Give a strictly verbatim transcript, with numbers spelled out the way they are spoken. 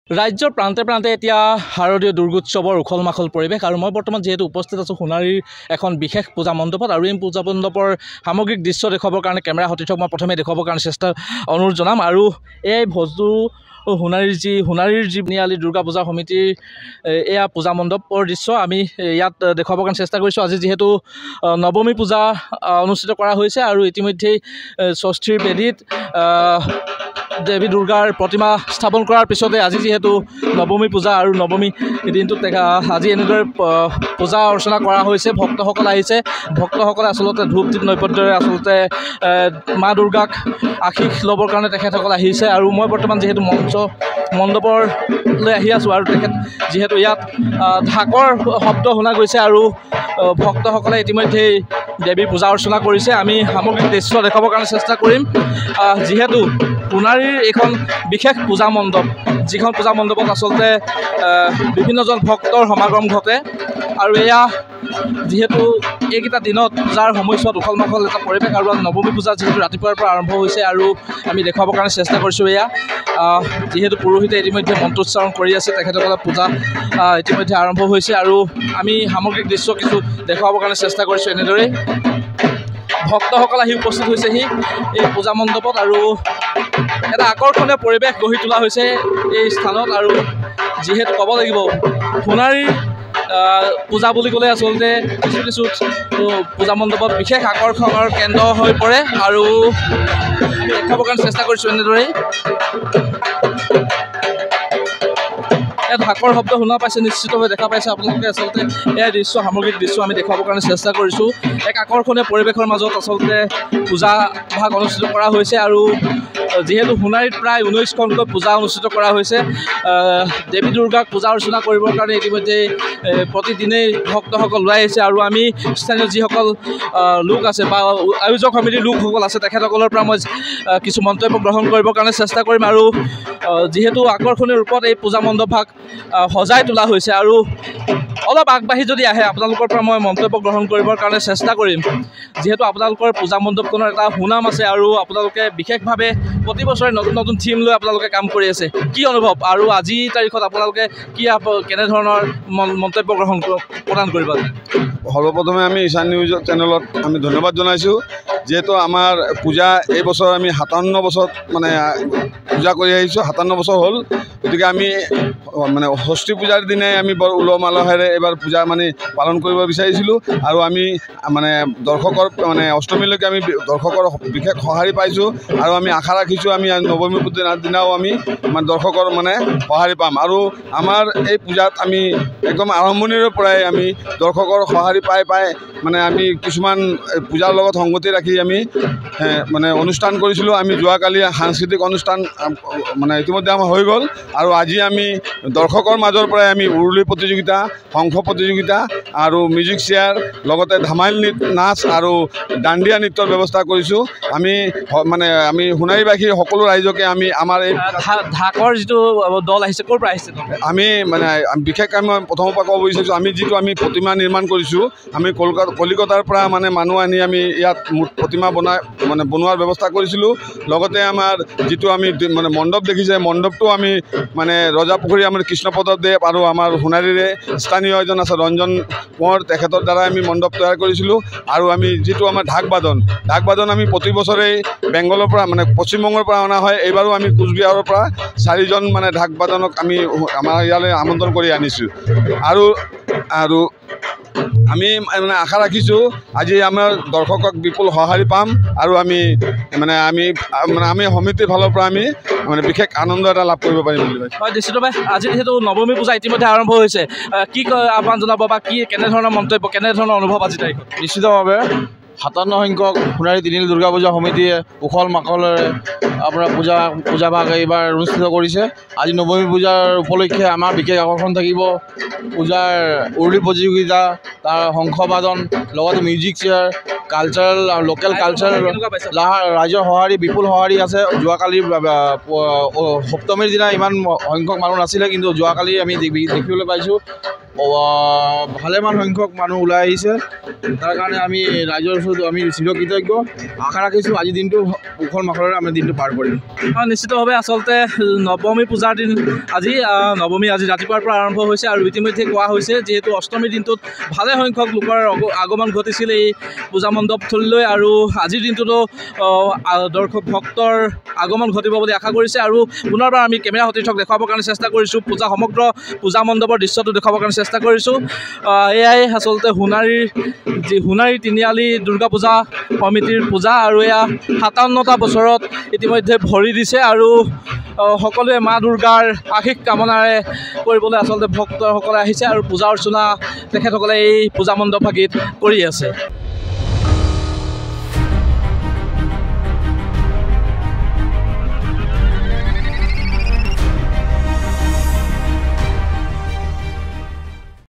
ৰাজ্যৰ প্ৰান্তে প্ৰান্তে এতিয়া শাৰদীয় দুৰ্গোৎসৱৰ উখল মাখল পৰিৱেশ আৰু মই বৰ্তমান যেহেতু উপস্থিত আছোঁ সোণাৰীৰ এখন বিশেষ পূজা মণ্ডপত আৰু এই পূজা মণ্ডপৰ সামগ্ৰিক দৃশ্য দেখুৱাবৰ কাৰণে কেমেৰা সতীৰ্থক মই প্ৰথমে দেখুৱাবৰ কাৰণে চেষ্টা অনুৰোধ জনাম আৰু এই ভোজটো সোণাৰীৰ যি সোণাৰীৰ যি নিয়ালি দুৰ্গা পূজা সমিতিৰ এয়া পূজা মণ্ডপৰ দৃশ্য আমি ইয়াত দেখুৱাবৰ কাৰণে চেষ্টা কৰিছোঁ। আজি যিহেতু নৱমী পূজা অনুষ্ঠিত কৰা হৈছে আৰু ইতিমধ্যেই ষষ্ঠীৰ বেদীত দেৱী দুৰ্গাৰ প্ৰতিমা স্থাপন কৰাৰ পিছতে আজি যিহেতু নৱমী পূজা আৰু নৱমী দিনটোত আজি এনেদৰে পূজা অৰ্চনা কৰা হৈছে। ভক্তসকল আহিছে, ভক্তসকলে আচলতে ধূপ দীপ নৈবেদ্যৰে আচলতে মা দুৰ্গাক আশীষ ল'বৰ কাৰণে তেখেতসকল আহিছে আৰু মই বৰ্তমান যিহেতু মঞ্চ মণ্ডপলৈ আহি আছোঁ আৰু তেখেত যিহেতু ইয়াত ঢাকৰ শব্দ শুনা গৈছে আৰু ভক্তসকলে ইতিমধ্যেই দেৱীৰ পূজা অৰ্চনা কৰিছে। আমি সামগ্ৰিক দৃশ্য দেখাবৰ কাৰণে চেষ্টা কৰিম। যিহেতু সোণাৰীৰ এইখন বিশেষ পূজা মণ্ডপ, যিখন পূজা মণ্ডপত আচলতে বিভিন্নজন ভক্তৰ সমাগম ঘটে আৰু এয়া যিহেতু এইকেইটা দিনত পূজাৰ সময়ছোৱাত উখল মাখল এটা পৰিৱেশ আৰু নৱমী পূজা যিহেতু ৰাতিপুৱাৰ পৰা আৰম্ভ হৈছে আৰু আমি দেখুৱাবৰ কাৰণে চেষ্টা কৰিছোঁ। এয়া যিহেতু পুৰোহিতে ইতিমধ্যে মন্ত্ৰোচ্চাৰণ কৰি আছে, তেখেতসকলে পূজা ইতিমধ্যে আৰম্ভ হৈছে আৰু আমি সামগ্ৰিক দৃশ্য কিছু দেখুৱাবৰ কাৰণে চেষ্টা কৰিছোঁ। এনেদৰেই ভক্তসকল আহি উপস্থিত হৈছেহি এই পূজা মণ্ডপত আৰু এটা আকৰ্ষণীয় পৰিৱেশ গঢ়ি তোলা হৈছে এই স্থানত আৰু যিহেতু ক'ব লাগিব সোণাৰীৰ পূজা বুলি ক'লে আচলতে কিছু কিছু পূজা মণ্ডপত বিশেষ আকৰ্ষণৰ কেন্দ্ৰ হৈ পৰে আৰু দেখাবৰ কাৰণে চেষ্টা কৰিছোঁ। এনেদৰেই ইয়াত ঢাকৰ শব্দ শুনা পাইছে, নিশ্চিতভাৱে দেখা পাইছে আপোনালোকে। আচলতে এয়া দৃশ্য সামগ্ৰিক দৃশ্য আমি দেখুৱাবৰ কাৰণে চেষ্টা কৰিছোঁ। এক আকৰ্ষণীয় পৰিৱেশৰ মাজত আচলতে পূজা ভাগ অনুষ্ঠিত কৰা হৈছে আৰু যিহেতু সোণাৰীত প্ৰায় ঊনৈছখনকৈ পূজা অনুষ্ঠিত কৰা হৈছে। দেৱী দুৰ্গাক পূজা অৰ্চনা কৰিবৰ কাৰণে ইতিমধ্যে প্ৰতিদিনেই ভক্তসকল ওলাই আহিছে আৰু আমি স্থানীয় যিসকল লোক আছে বা আয়োজক সমিতিৰ লোকসকল আছে তেখেতসকলৰ পৰা মই কিছু মন্তব্য গ্ৰহণ কৰিবৰ কাৰণে চেষ্টা কৰিম আৰু যিহেতু আকৰ্ষণীয় ৰূপত এই পূজা মণ্ডপ ভাগ সজাই তোলা হৈছে আৰু অলপ আগবাঢ়ি যদি আহে আপোনালোকৰ পৰা মই মন্তব্য গ্ৰহণ কৰিবৰ কাৰণে চেষ্টা কৰিম। যিহেতু আপোনালোকৰ পূজা মণ্ডপখনৰ এটা সুনাম আছে আৰু আপোনালোকে বিশেষভাৱে প্ৰতি বছৰে নতুন নতুন থিম লৈ আপোনালোকে কাম কৰি আছে। কি অনুভৱ আৰু আজিৰ তাৰিখত আপোনালোকে কি কেনেধৰণৰ মন্তব্য গ্ৰহণ প্ৰদান কৰিব? সৰ্বপ্ৰথমে আমি ঈশান নিউজ চেনেলত আমি ধন্যবাদ জনাইছোঁ। যিহেতু আমাৰ পূজা এই বছৰ আমি সাতাৱন্ন বছৰত মানে পূজা কৰি আহিছোঁ, সাতাৱন্ন বছৰ হ'ল। গতিকে আমি মানে ষষ্ঠী পূজাৰ দিনাই আমি বৰ উলহ মালহেৰে এইবাৰ পূজা মানে পালন কৰিব বিচাৰিছিলোঁ আৰু আমি মানে দৰ্শকৰ মানে অষ্টমীলৈকে আমি দৰ্শকৰ বিশেষ সঁহাৰি পাইছোঁ আৰু আমি আশা ৰাখিছোঁ আমি নৱমী পূজাৰ দিনাও আমি মানে দৰ্শকৰ মানে সঁহাৰি পাম আৰু আমাৰ এই পূজাত আমি একদম আৰম্ভণিৰ পৰাই আমি দৰ্শকৰ সঁহাৰি পাই পাই মানে আমি কিছুমান পূজাৰ লগত সংগতি ৰাখি আমি মানে অনুষ্ঠান কৰিছিলোঁ। আমি যোৱাকালি সাংস্কৃতিক অনুষ্ঠান মানে ইতিমধ্যে আমাৰ হৈ গ'ল আৰু আজি আমি দৰ্শকৰ মাজৰ পৰাই আমি উৰুলি প্ৰতিযোগিতা, শংখ প্ৰতিযোগিতা আৰু মিউজিক চেয়াৰ লগতে ধামাইল নাচ আৰু দাণ্ডিয়া নৃত্যৰ ব্যৱস্থা কৰিছোঁ। আমি মানে আমি সোণাৰীবাসী সকলো ৰাইজকে আমি আমাৰ এই ঢাকৰ যিটো দল আহিছে ক'ৰ পৰা আহিছে? আমি মানে বিশেষকৈ মই প্ৰথমৰ পৰা ক'ব বিচাৰিছোঁ, আমি যিটো আমি প্ৰতিমা নিৰ্মাণ কৰিছোঁ আমি কলকাতা কলিকতাৰ পৰা মানে মানুহ আনি আমি ইয়াত প্ৰতিমা বনাই মানে বনোৱাৰ ব্যৱস্থা কৰিছিলোঁ। লগতে আমাৰ যিটো আমি মানে মণ্ডপ দেখিছে, মণ্ডপটো আমি মানে ৰজাপুখুৰী আমাৰ কৃষ্ণপদ দেৱ আৰু আমাৰ সোণাৰীৰে স্থানীয় এজন আছে ৰঞ্জন কোঁৱৰ, তেখেতৰ দ্বাৰা আমি মণ্ডপ তৈয়াৰ কৰিছিলোঁ। আৰু আমি যিটো আমাৰ ঢাক বাদন ঢাক বাদন আমি প্ৰতি বছৰেই বেংগলৰ পৰা মানে পশ্চিমবংগৰ পৰা অনা হয়। এইবাৰো আমি কোচবিহাৰৰ পৰা চাৰিজন মানে ঢাক বাদনক আমি আমাৰ ইয়ালৈ আমন্ত্ৰণ কৰি আনিছোঁ আৰু আৰু আমি মানে আশা ৰাখিছোঁ আজি আমাৰ দৰ্শকক বিপুল সঁহাৰি পাম আৰু আমি মানে আমি মানে আমি সমিতিৰ ফালৰ পৰা আমি মানে বিশেষ আনন্দ এটা লাভ কৰিব পাৰিম বুলি ভাবিছোঁ। হয়, নিশ্চিতভাৱে আজি যিহেতু নৱমী পূজা ইতিমধ্যে আৰম্ভ হৈছে, কি আহ্বান জনাব বা কি কেনেধৰণৰ মন্তব্য কেনেধৰণৰ অনুভৱ আজি তাৰিখত? নিশ্চিতভাৱে সাতাৱন্ন সংখ্যক সোণাৰী তিনিআলি দুৰ্গা পূজা সমিতিয়ে উখল মাখলেৰে আপোনাৰ পূজা পূজা ভাগ এইবাৰ অনুষ্ঠিত কৰিছে। আজি নৱমী পূজাৰ উপলক্ষে আমাৰ বিশেষ আকৰ্ষণ থাকিব পূজাৰ উৰুলি প্ৰতিযোগিতা, তাৰ শংখবাদন লগতে music chair, cultural local cultural ৰাইজৰ সঁহাৰি বিপুল সঁহাৰি আছে। যোৱাকালি সপ্তমীৰ দিনা ইমান সংখ্যক মানুহ নাছিলে, কিন্তু যোৱাকালি আমি দেখিবলৈ পাইছোঁ ভালেমান সংখ্যক মানুহ ওলাই আহিছে তাৰ কাৰণে আমি ৰাইজৰ ওচৰত আমি চিৰকৃতজ্ঞ আশা ৰাখিছোঁ আজিৰ দিনটো উখল মাখলেৰে আমি দিনটো পাৰ কৰিম নিশ্চিতভাৱে আচলতে নৱমী পূজাৰ দিন আজি নৱমী আজি ৰাতিপুৱাৰ পৰা আৰম্ভ হৈছে আৰু ইতিমধ্যে কোৱা হৈছে যিহেতু অষ্টমীৰ দিনটোত ভালে সংখ্যক লোকৰ আগমন ঘটিছিল এই পূজা মণ্ডপথলীলৈ আৰু আজিৰ দিনটোতো দৰ্শক ভক্তৰ আগমন ঘটিব বুলি আশা কৰিছে আৰু পুনৰবাৰ আমি কেমেৰা সতীৰ্থক দেখুৱাবৰ কাৰণে চেষ্টা কৰিছোঁ পূজা সমগ্ৰ পূজা মণ্ডপৰ দৃশ্যটো দেখুৱাবৰ কাৰণে চেষ্টা কৰিছোঁ এয়াই আচলতে সোণাৰীৰ যি সোণাৰী তিনিআলি দুৰ্গা পূজা সমিতিৰ পূজা আৰু এয়া সাতাৱন্নটা বছৰত ইতিমধ্যে ভৰি দিছে আৰু সকলোৱে মা দুৰ্গাৰ আশীষ কামনাৰে কৰিবলৈ আচলতে ভক্তসকলে আহিছে আৰু পূজা অৰ্চনা তেখেতসকলে এই পূজা মণ্ডপভাগিত কৰি আছে।